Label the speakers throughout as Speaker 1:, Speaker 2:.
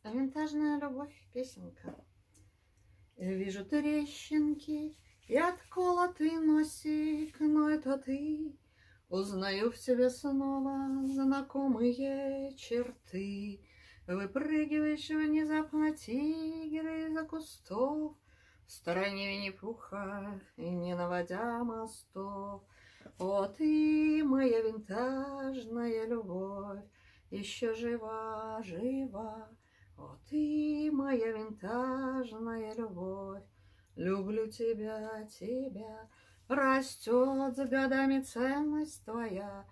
Speaker 1: Винтажная любовь, песенка. Вижу трещинки и отколотый носик, но это ты. Узнаю в тебе снова знакомые черты. Выпрыгиваешь внезапно, тигр из-за кустов, в стороне Винни-Пуха, не наводя мостов. О, ты, моя винтажная любовь, еще жива, жива. О, ты, моя винтажная любовь, люблю тебя, тебя. Растет с годами ценность твоя,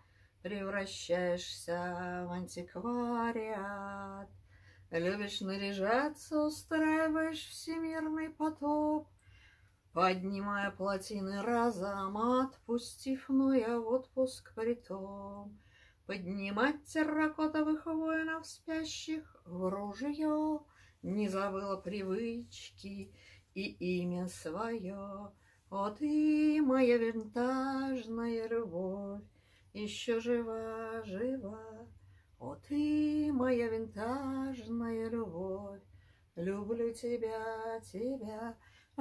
Speaker 1: превращаешься в антиквариат. Любишь наряжаться, устраиваешь всемирный потоп, поднимая плотины разом, отпустив, но я в отпуск притом. Поднимать терракотовых воинов, спящих в ружье, не забыла привычки и имя свое. О, ты, моя винтажная любовь, еще жива, жива. О, ты, моя винтажная любовь, люблю тебя, тебя.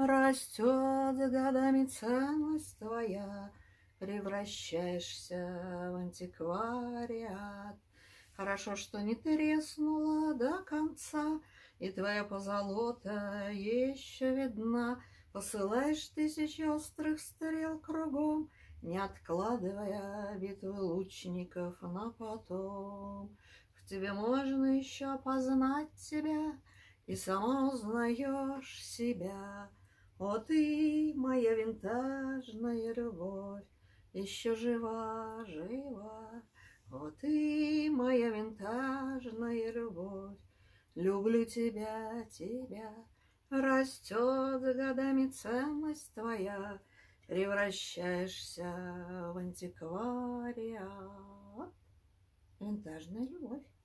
Speaker 1: Растет с годами ценность твоя, превращаешься в антиквариат. Хорошо, что не треснула до конца, и твоя позолота еще видна. Посылаешь тысячи острых стрел кругом, не откладывая битвы лучников на потом. В тебе можно еще познать себя, и сама узнаешь себя. О, ты, моя винтажная любовь, еще жива, жива. О, ты, моя винтажная любовь, люблю тебя, тебя. Растет с годами ценность твоя, превращаешься в антиквариат. Винтажная любовь.